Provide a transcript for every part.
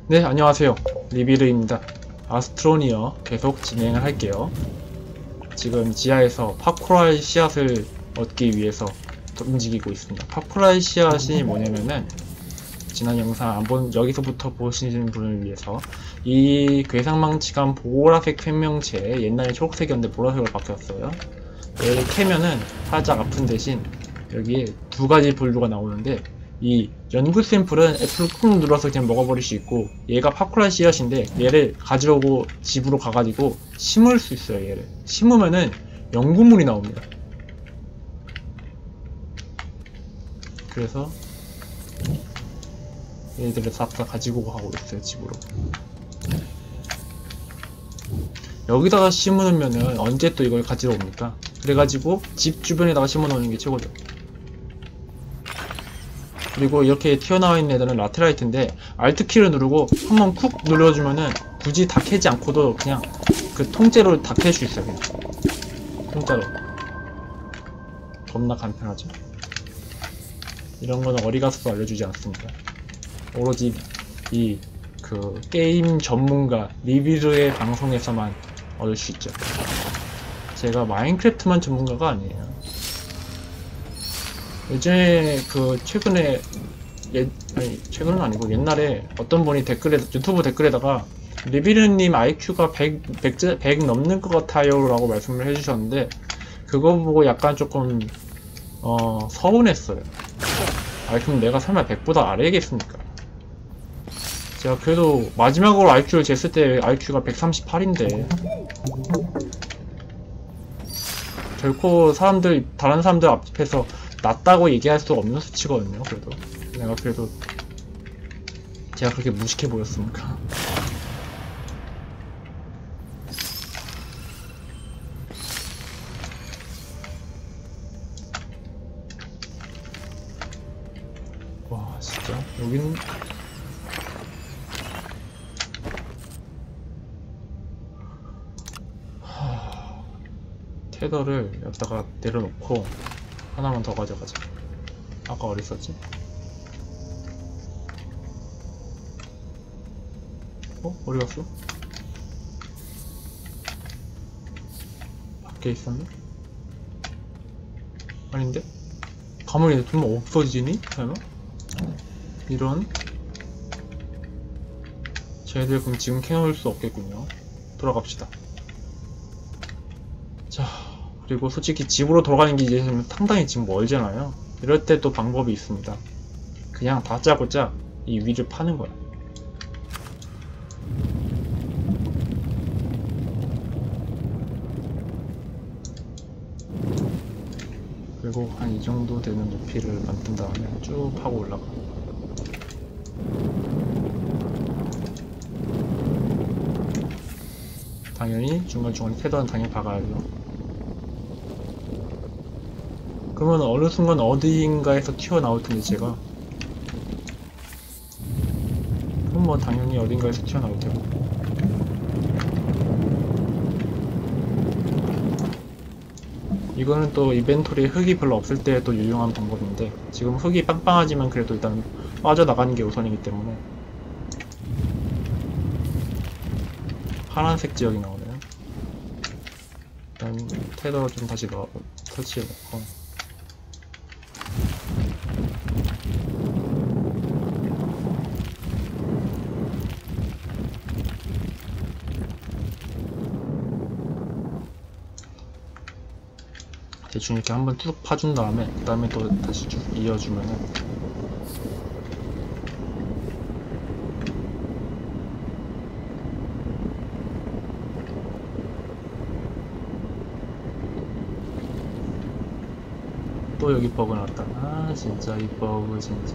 네, 안녕하세요. 리비르입니다. 아스트로니어 계속 진행을 할게요. 지금 지하에서 파쿠라의 씨앗을 얻기 위해서 움직이고 있습니다. 파쿠라의 씨앗이 뭐냐면은 지난 영상 안 본, 여기서부터 보시는 분을 위해서 이 괴상망측한 보라색 생명체, 옛날에 초록색이었는데 보라색으로 바뀌었어요. 얘를 캐면은 살짝 아픈 대신 여기에 두 가지 분류가 나오는데, 이 연구 샘플은 F를 꾹 눌러서 그냥 먹어버릴 수 있고, 얘가 파쿠라 씨앗인데 얘를 가져오고 집으로 가가지고 심을 수 있어요. 얘를 심으면은 연구물이 나옵니다. 그래서 얘들을 싹 다 가지고 가고 있어요, 집으로. 여기다가 심으면은 언제 또 이걸 가지러 옵니까? 그래가지고 집 주변에다가 심어놓는 게 최고죠. 그리고 이렇게 튀어나와 있는 애들은 라테라이트인데, 알트키를 누르고 한번 쿡 눌러주면은 굳이 다 캐지 않고도 그냥 그 통째로 다 캘 수 있어요. 그냥 통째로. 겁나 간편하죠. 이런 거는 어디 가서도 알려주지 않습니다. 오로지 이 그 게임 전문가 리뷰의 방송에서만 얻을 수 있죠. 제가 마인크래프트만 전문가가 아니에요. 예전에 그 최근에 아니 최근은 아니고 옛날에 어떤 분이 댓글에, 유튜브 댓글에다가 리비르님 IQ가 100 넘는 것 같아요 라고 말씀을 해주셨는데, 그거 보고 약간 조금 서운했어요. 아니 그럼 내가 설마 100보다 아래겠습니까? 제가 그래도 마지막으로 IQ를 쟀을 때 IQ가 138인데 결코 다른 사람들 앞에서 낮다고 얘기할 수 없는 수치거든요. 그래도 제가 그렇게 무식해 보였습니까? 와 진짜 여기는 테더를 여기다가 내려놓고 하나만 더 가져가자. 아까 어디 있었지? 어디 갔어? 밖에 있었네? 아닌데? 가만히 두면 없어지니? 설마? 이런. 쟤들 그럼 지금 캐놓을 수 없겠군요. 돌아갑시다. 자, 그리고 솔직히 집으로 돌아가는 게 이제 상당히 지금 멀잖아요. 이럴 때 또 방법이 있습니다. 그냥 다짜고짜 이 위를 파는 거야. 그리고 한 이 정도 되는 높이를 만든 다음에 쭉 파고 올라가. 당연히 중간중간에 테더는 당연히 박아야죠. 그러면 어느 순간 어디인가에서 튀어나올 텐데 제가. 그럼 뭐 당연히 어딘가에서 튀어나올 테고. 이거는 또 이벤토리에 흙이 별로 없을 때 또 유용한 방법인데, 지금 흙이 빵빵하지만 그래도 일단 빠져나가는 게 우선이기 때문에. 파란색 지역이 나오네요. 일단 테더 좀 다시 설치해놓고. 대충 이렇게 한번 쭉 파준 다음에 그 다음에 또 다시 쭉 이어주면은 또 여기 버그 났다. 아 진짜 이 버그 진짜.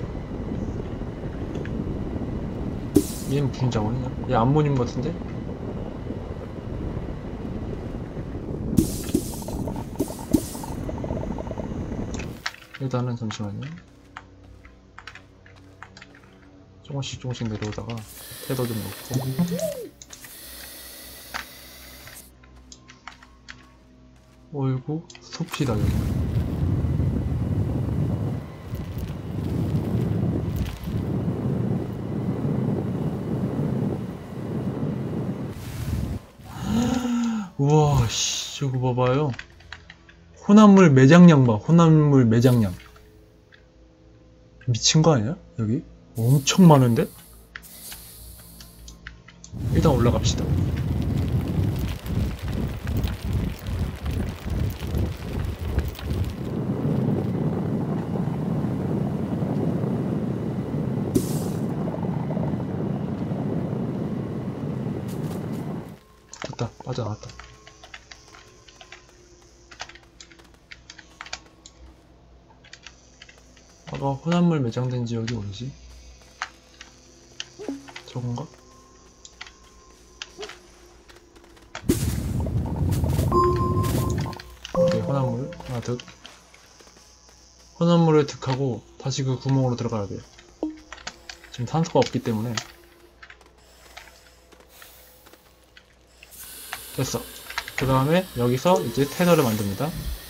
얘는 무슨 자원이냐? 얘 암모늄 같은데? 일단은 잠시만요. 조금씩 내려오다가 테더 좀 놓고. 어이구 숲이다 여기. 우와, 씨, 저거 봐봐요. 혼합물 매장량 봐, 혼합물 매장량. 미친 거 아니야? 여기? 엄청 많은데? 일단 올라갑시다. 됐다, 빠져나왔다. 아까 혼합물 매장된 지역이 어디지? 저건가? 오케이, 혼합물 하나 득. 혼합물을 득하고 다시 그 구멍으로 들어가야 돼요. 지금 산소가 없기 때문에. 됐어. 그 다음에 여기서 이제 테너를 만듭니다.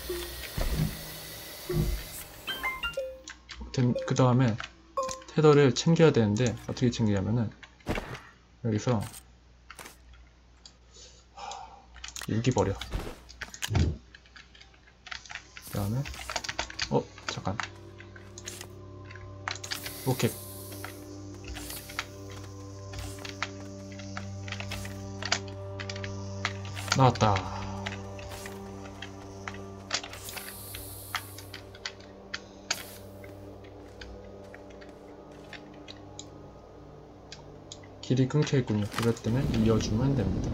그 다음에 테더를 챙겨야 되는데 어떻게 챙기냐면은 여기서 여기 버려. 그 다음에 잠깐 로켓 나왔다. 길이 끊겨있군요. 그럴 때는 이어주면 됩니다.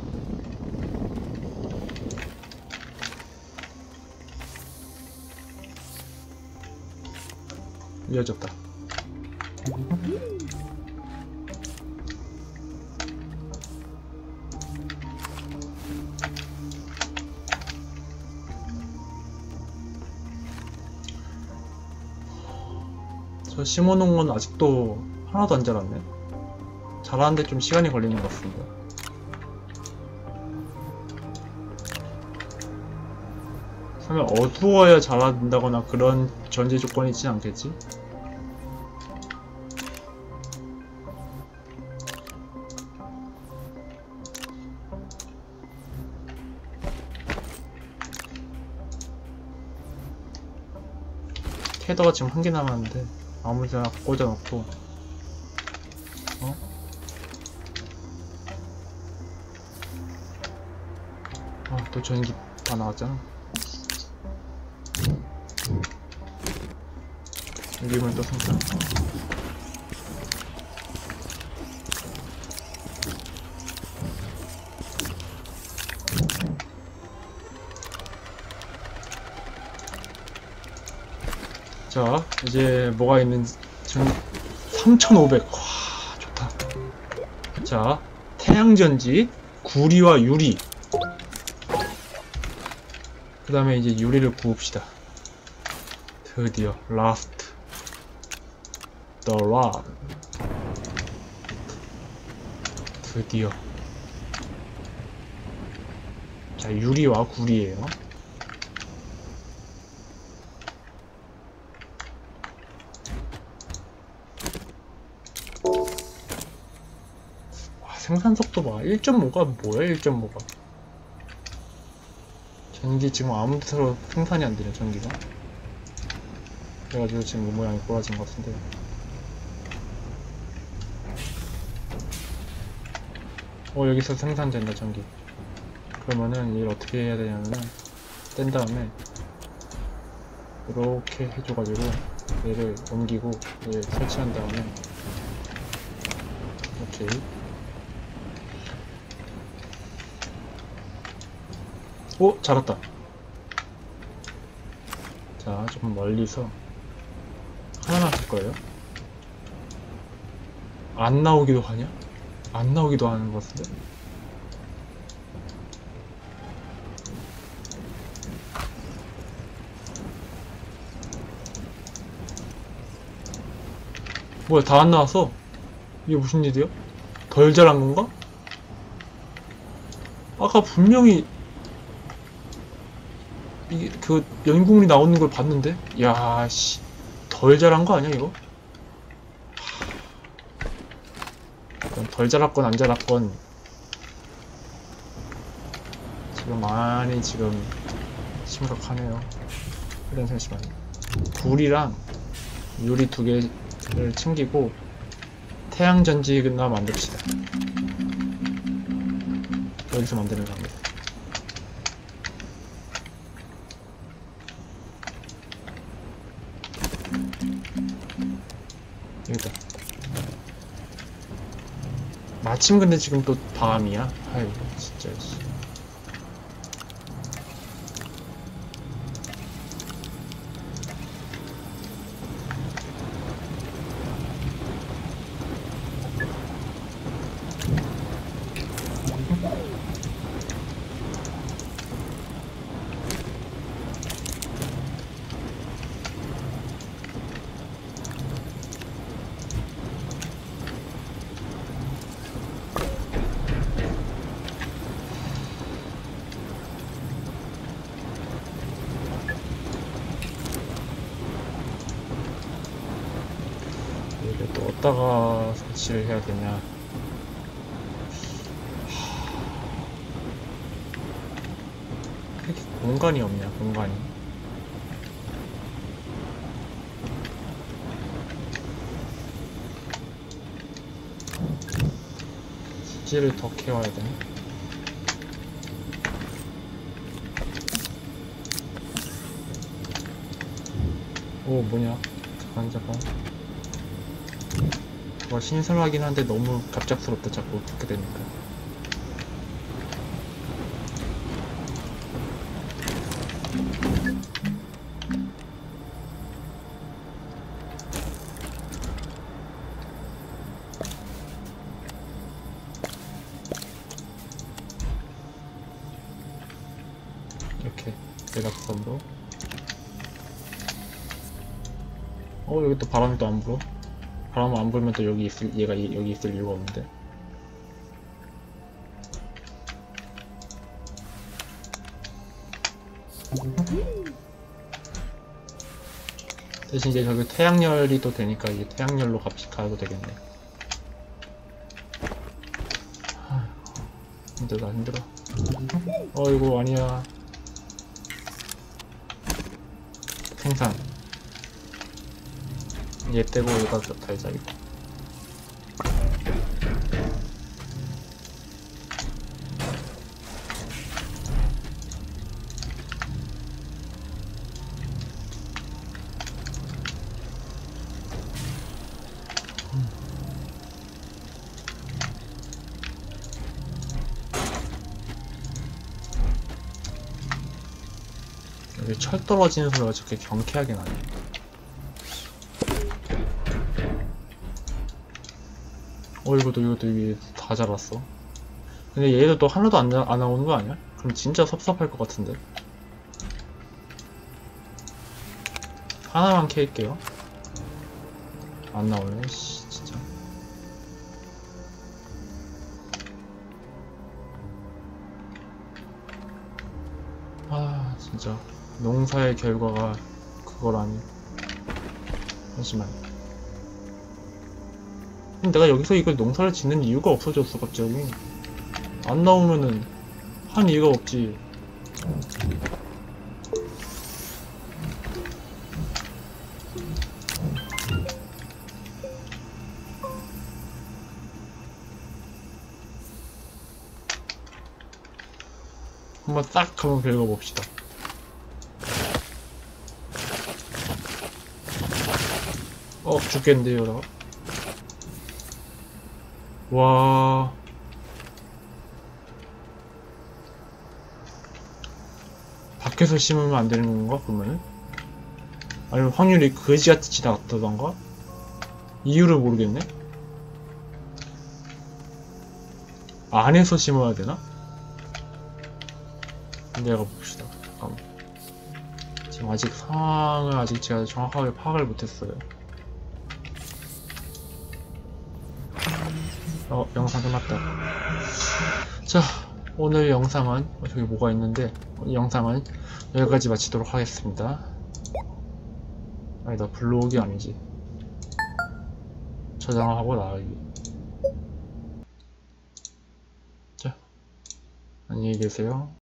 이어졌다. 저 심어놓은 건 아직도 하나도 안 자랐네. 자라는데 좀 시간이 걸리는 것 같습니다. 설마 어두워야 자란다거나 그런 전제 조건이 있지 않겠지? 테더가 지금 한 개 남았는데 아무데나 꽂아놓고 또 전기 다 나왔잖아. 여기면 또 생산. 자, 이제 뭐가 있는지 3500. 와, 좋다. 자, 태양전지, 구리와 유리. 그 다음에 이제 유리를 구웁시다. 드디어 라스트 더 락. 드디어. 자, 유리와 구리예요. 와, 생산 속도 봐. 1.5가 뭐야? 1.5가 전기 지금 아무 데서 생산이 안 되네, 전기가. 그래가지고 지금 이 모양이 꼬라진 것 같은데. 여기서 생산된다, 전기. 그러면은 이걸 어떻게 해야 되냐면은, 뗀 다음에, 이렇게 해줘가지고, 얘를 옮기고, 얘를 설치한 다음에, 오케이. 자랐다. 자, 조금 멀리서 하나만 쓸 거예요. 안 나오기도 하냐? 안 나오기도 하는 것 같은데? 뭐야, 다 안 나왔어? 이게 무슨 일이야? 덜 자란 건가? 아까 분명히 그 연궁이 나오는 걸 봤는데? 야, 씨, 덜 자란 거 아니야 이거? 덜 자랐건 안 자랐건 지금 많이 지금 심각하네요. 일단 잠시만요. 불이랑 유리 2개를 챙기고 태양전지나 만듭시다. 여기서 만드는 겁니다. 여기다. 마침 근데 지금 또 밤이야? 아이고 진짜. 이게 또 어디다가 설치를 해야 되냐. 이렇게 공간이 없냐, 공간이. 수지를 더 캐와야 되나? 오, 뭐냐? 잠깐. 신선하긴 한데 너무 갑작스럽다, 자꾸 그렇게 되니까. 이렇게 대각선으로. 여기 또 바람이 또 안 불어. 바람 안 불면 또 여기 있을, 얘가 여기 있을 이유가 없는데. 대신 이제 저기 태양열이 또 되니까 이게 태양열로 가도 되겠네. 힘들어. 이거 아니야. 생산. 얘 떼고 여기다 달자, 이거. 여기 철 떨어지는 소리가 저렇게 경쾌하게 나네. 이것도 이게 다 자랐어. 근데 얘도 또 하나도 안 나오는 거 아니야? 그럼 진짜 섭섭할 것 같은데. 하나만 캘게요. 안 나오네, 씨, 진짜. 진짜. 농사의 결과가 그거라니. 잠시만. 내가 여기서 이걸 농사를 짓는 이유가 없어졌어, 갑자기. 안 나오면은 한 이유가 없지. 한번 딱 한번 긁어봅시다. 죽겠는데요, 나. 와. 밖에서 심으면 안 되는 건가, 그러면은? 아니면 확률이 거지같이 낮다던가? 이유를 모르겠네? 안에서 심어야 되나? 내가 봅시다. 잠깐만. 지금 아직 상황을 아직 제가 정확하게 파악을 못했어요. 영상 끝났다. 자, 오늘 영상은 저기 뭐가 있는데 영상은 여기까지 마치도록 하겠습니다. 아니다, 블로그이 아니지. 저장하고 나가기. 자, 안녕히 계세요.